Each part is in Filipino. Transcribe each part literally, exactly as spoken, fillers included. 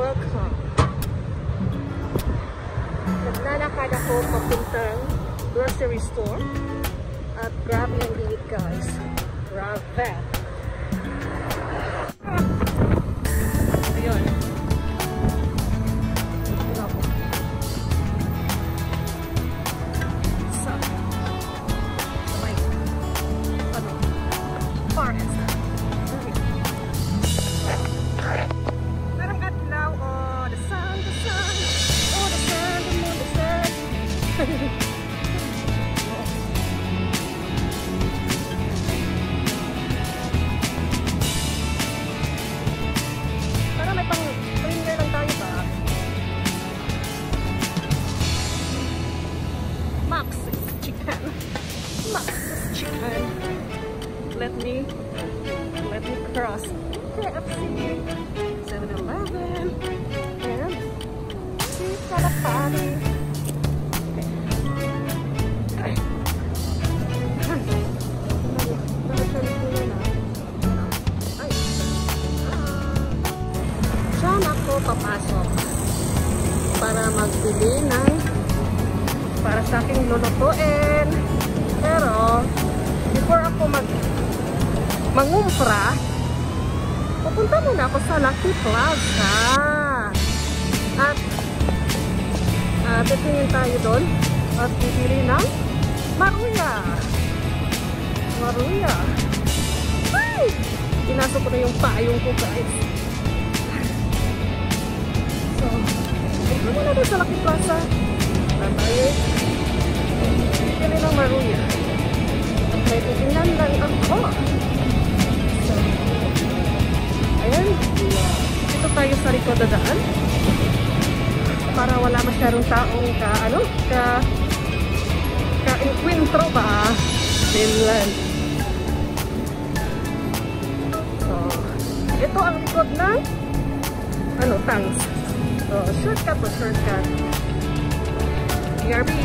welcome. Naglalakad ako papuntang grocery store. At grabe ang init guys. Grabe. Ayun. So, may ano, forest. Parang adlaw, oh, the sun, the sun, oh, the sun, the moon, the sun. Parang may pang cleaner lang tayo ba? Max's chicken. Max's chicken. Let me, let me cross K F C, seven eleven, and Cheese Calapati. Saan ako papasok para magbili ng para sa aking lulutuin. Pero before ako mag mangumpra, pupunta muna ako sa Lucky Plaza. At uh, titingin tayo doon at bibili ng maruya. Maruya. Ay! Pinasok ko na yung payong ko guys. So, punta muna doon sa Lucky Plaza. At tayo bibili ng maruya. At may titingnan lang ako. So, ayan. Dito tayo sa likod na daan. Para wala masyadong taong ka, ano, ka, ka-encuentro ba? Finland. So, ito ang likod ng, ano, tangs. So, shortcut o shortcut. B R B.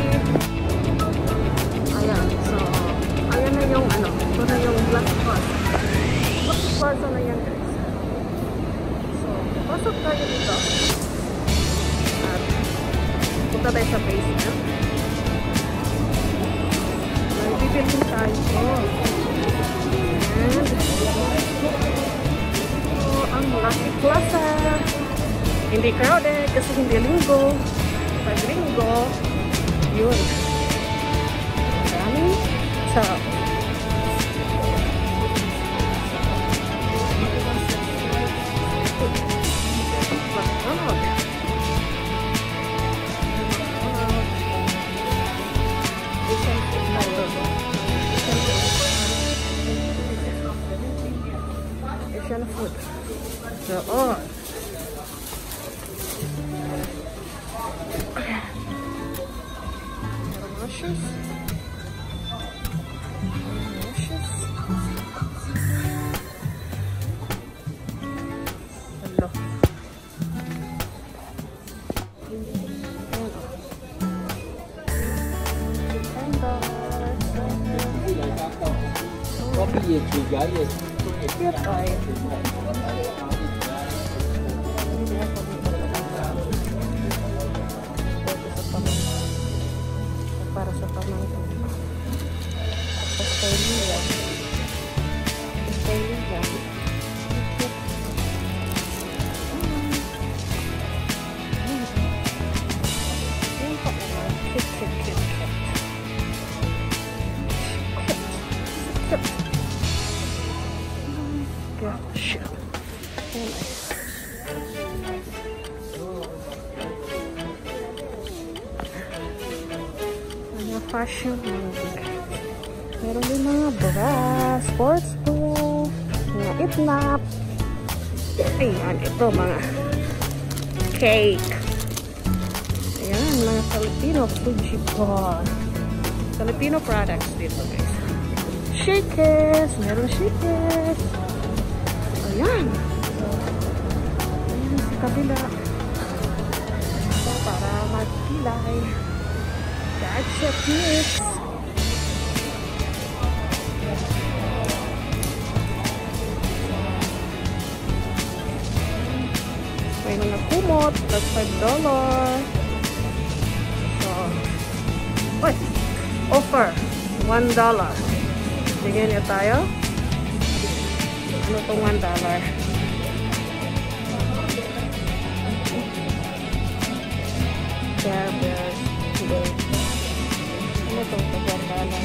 Ayan. So, ayan na yung, ano, ito na yung Black Cross. Black Plaza na yan, guys. So, pasok tayo dito. At, punta tayo sa basement. May bibili tayo. And, ito ang Lucky Plaza. Hindi crowded kasi hindi linggo. Pag linggo, yun. Maraming sarap. Asian food. So, oh. Delicious. Delicious. Hello. Kopi ya juga ya. Cute ay. Para sa pamangkin. Australia. Australia. Gosh. Oh my. Mga fashion week. Meron din mga bra, sports bra, mga itlap. Ayan, ito mga cake. Ayan, mga Filipino Fuji bar. Filipino products dito guys. Shakers, meron shakers. Ayan. So, ayan sa kabila. So, para magpilay. Gadget mix. May mga kumot. That's five dollars. So, wait. Offer. one dollar. Bigyan niya tayo. Ano itong one dollar? Care Bears. Ano itong one dollar?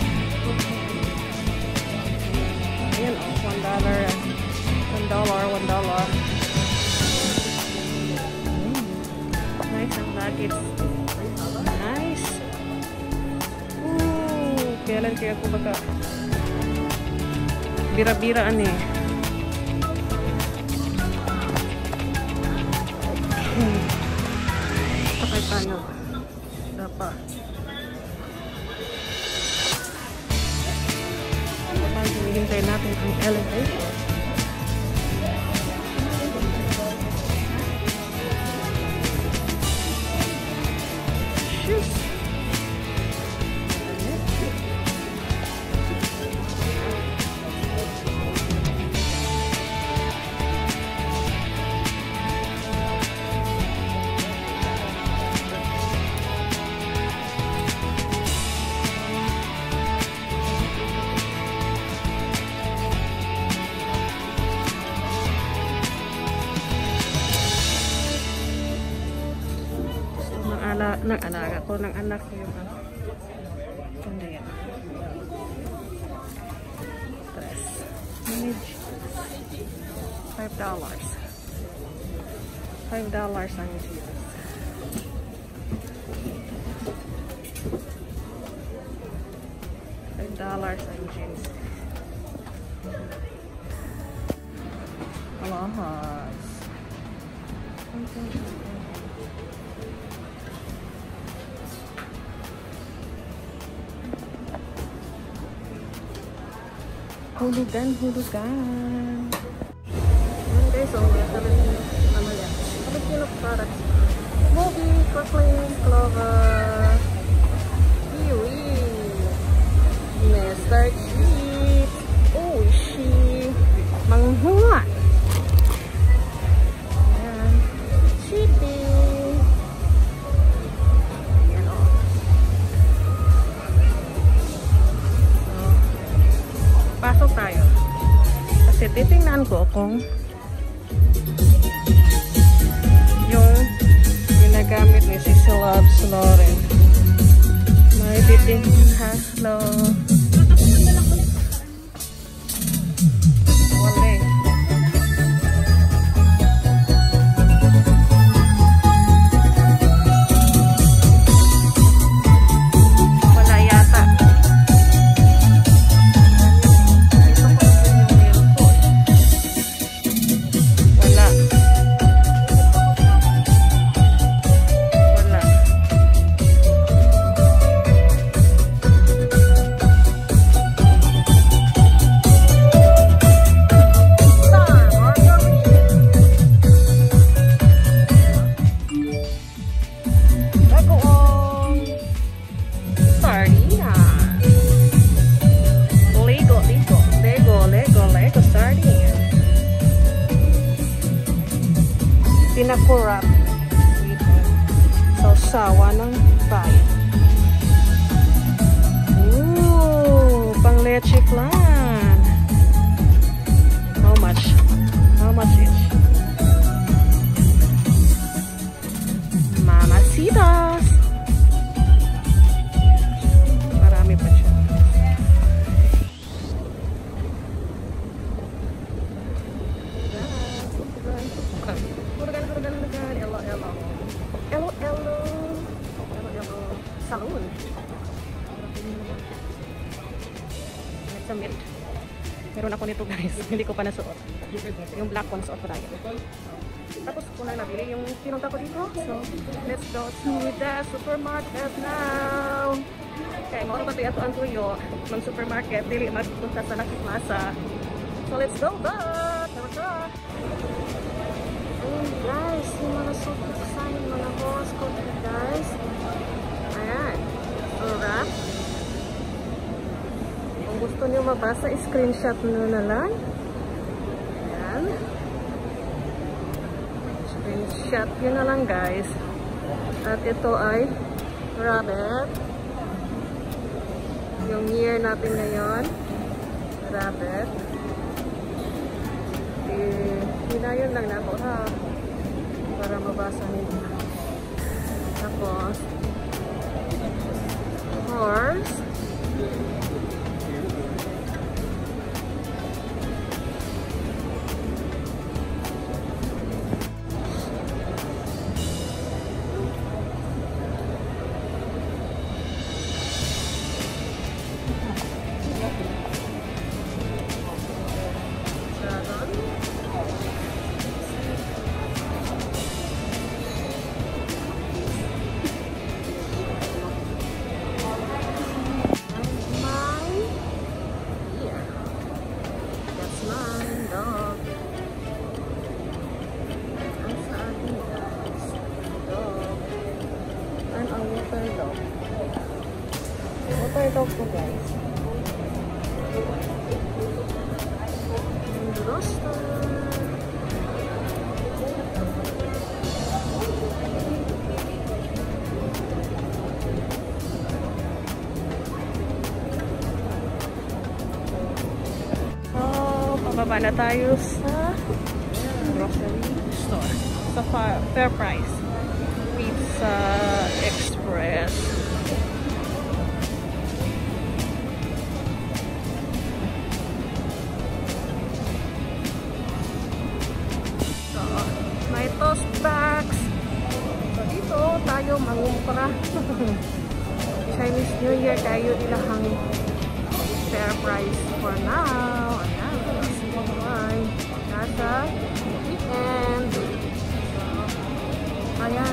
Ayan o, oh, one dollar. one dollar, one dollar. Mm. Nice ang nuggets. Nice. Ooh, kailan kaya ako baga bira-biraan eh. Hmm. Sakay tayo. Dapat. Hinihintay natin ang elevator. Shoes. Ng alaga ko, ng anak ko yung ano. Ano yan? Dress. Manage. Five dollars. Five dollars ang jeans. Five dollars ang jeans. Alahas. Hulugan, hulugan. Ayan guys, so may sabi ko, ano yan? Sabi ko ng products. Movie, Crocklin, Clover, Kiwi, Mister Cheap, Oishi, Manghua. Ayan. Chippy. Ayan o. Pasok tayo. Kasi titingnan ko kung yung ginagamit ni Sissy Loves Lauren. May titingnan. Hello. Wala. Wala yata. Pinakurap dito. Sausawa ng bayan. Ooh, pang leche flan. How much? How much each? Mamacitas. Marami pa siya. Hello, hello. Hello, hello. Salon. It's a mint. Meron ako nito guys. Hindi ko pa nasuot. Yung black one suot ko tayo. Tapos ko na nabili yung pinunta ko dito. So, let's go to the supermarket now. Kaya mo ba ito ang tuyo ng supermarket. Dili magpunta sa Lucky Plaza. So, let's go back. Tara, ayun guys, yung mga super sign, mga boss ko dito guys. Ayan. Alright. Kung gusto nyo mabasa, screenshot nyo na lang. Ayan. Screenshot. shot. Yun na lang guys. At ito ay rabbit. Yung year natin ngayon. Rabbit. Eh, hinayon lang na ako ha. Para mabasa nila. Tapos, horse. Water dog po guys. And roster. So, pababa na tayo sa grocery store. Sa Fair Price Pizza Express. May toast bags. So dito tayo mangumpra. Chinese New Year tayo ilahang fair price for now. Ayan, buhay. Nasa weekend. So, ayan.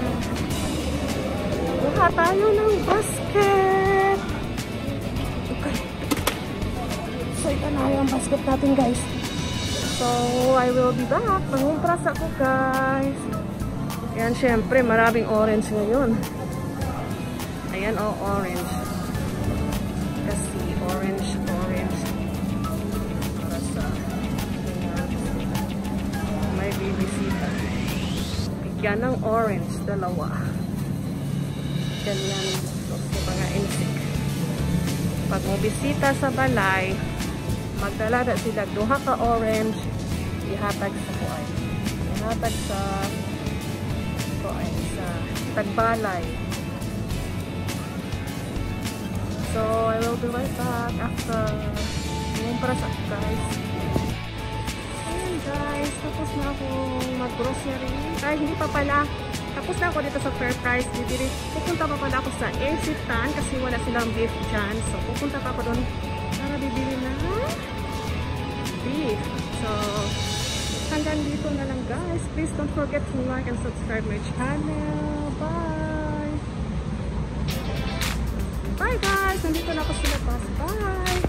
Buha tayo ng basket. Okay. So ito na yung basket natin guys. So, I will be back. Pangumpras ako, guys. Ayan, syempre, maraming orange ngayon. Ayan, oh, orange. Kasi, orange, orange. Para sa, ayan, may bibisita. Bigyan ng orange, dalawa. Ganyan. So, mga insik. Pag mo bisita sa balay, magdala na sila duha ka orange, ihatag sa kuan. Ihatag sa kuan sa tagbalay. So I will be right back after ngumpras ako guys. Ayan guys, tapos na akong mag-grocery. Ay, hindi pa pala. Tapos na ako dito sa Fair Price. Dito, pupunta pa pala ako sa Encitan kasi wala silang beef dyan. So pupunta pa ako doon para bibili na beef. So, hanggang dito na lang guys. Please don't forget to like and subscribe my channel. Bye! Bye guys! Nandito na ako sila. Bye!